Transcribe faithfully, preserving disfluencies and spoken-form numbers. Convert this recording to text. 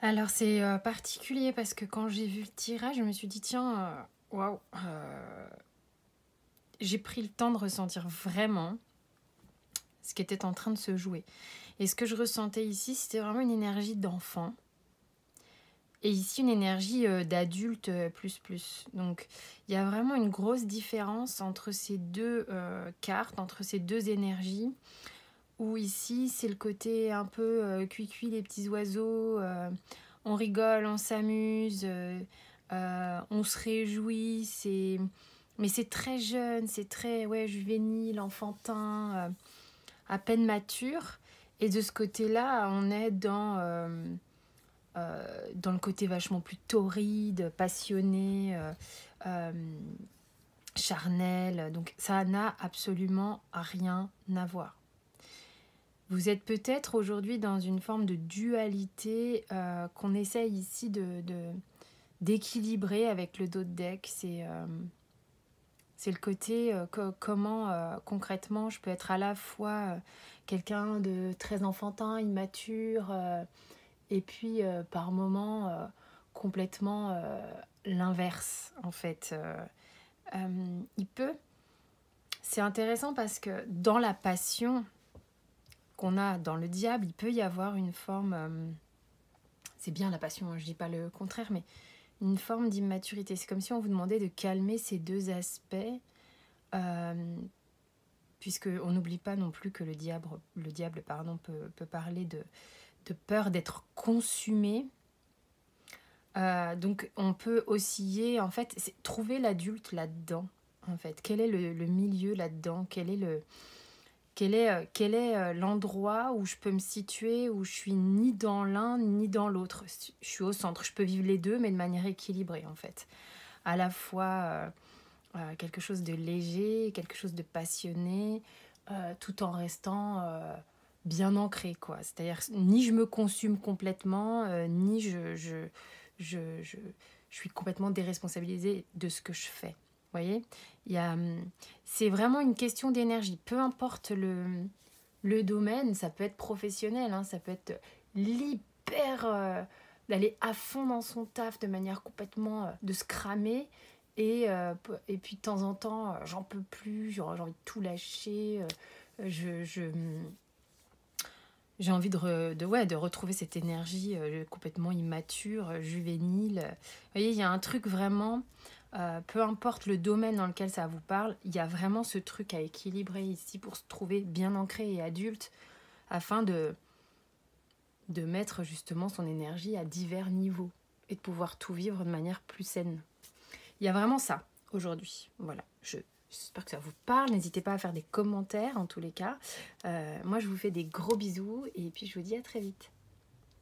Alors c'est euh, particulier parce que quand j'ai vu le tirage, je me suis dit tiens, euh, waouh, euh, j'ai pris le temps de ressentir vraiment ce qui était en train de se jouer. Et ce que je ressentais ici, c'était vraiment une énergie d'enfant. Et ici, une énergie euh, d'adulte euh, plus plus. Donc, il y a vraiment une grosse différence entre ces deux euh, cartes, entre ces deux énergies. Où ici, c'est le côté un peu euh, cuicui, les petits oiseaux. Euh, on rigole, on s'amuse, euh, euh, on se réjouit. C'est... Mais c'est très jeune, c'est très ouais, juvénile, enfantin, euh, à peine mature. Et de ce côté-là, on est dans... euh, euh, dans le côté vachement plus torride, passionné, euh, euh, charnel. Donc ça n'a absolument rien à voir. Vous êtes peut-être aujourd'hui dans une forme de dualité euh, qu'on essaye ici de, de, d'équilibrer avec le dos de deck. C'est, euh, c'est le côté euh, co- comment euh, concrètement je peux être à la fois euh, quelqu'un de très enfantin, immature, euh, et puis euh, par moments euh, complètement euh, l'inverse en fait. Euh, euh, il peut. C'est intéressant parce que dans la passion qu'on a dans le diable, il peut y avoir une forme. Euh, c'est bien la passion, hein, je dis pas le contraire, mais une forme d'immaturité. C'est comme si on vous demandait de calmer ces deux aspects. Euh, puisque on n'oublie pas non plus que le diable, le diable pardon, peut, peut parler de, de peur d'être consumé. Euh, donc on peut osciller, en fait, c'est trouver l'adulte là-dedans, en fait. Quel est le, le milieu là-dedans? Quel est le, quel est, euh, quel est euh, l'endroit où je peux me situer, où je suis ni dans l'un ni dans l'autre? Je suis au centre, je peux vivre les deux, mais de manière équilibrée, en fait. À la fois euh, euh, quelque chose de léger, quelque chose de passionné, euh, tout en restant euh, bien ancré, quoi. C'est-à-dire, ni je me consume complètement, euh, ni je, je, je, je, je suis complètement déresponsabilisée de ce que je fais. Vous voyez, il y a, c'est vraiment une question d'énergie. Peu importe le, le domaine, ça peut être professionnel, hein, ça peut être l'hyper... Euh, d'aller à fond dans son taf de manière complètement... Euh, de se cramer. Et, euh, et puis de temps en temps, euh, j'en peux plus, j'ai envie de tout lâcher. Euh, je... je j'ai envie de, re, de, ouais, de retrouver cette énergie euh, complètement immature, euh, juvénile. Vous voyez, il y a un truc vraiment, euh, peu importe le domaine dans lequel ça vous parle, il y a vraiment ce truc à équilibrer ici pour se trouver bien ancré et adulte afin de, de mettre justement son énergie à divers niveaux et de pouvoir tout vivre de manière plus saine. Il y a vraiment ça aujourd'hui. Voilà, je... J'espère que ça vous parle. N'hésitez pas à faire des commentaires en tous les cas. Euh, moi, je vous fais des gros bisous et puis je vous dis à très vite.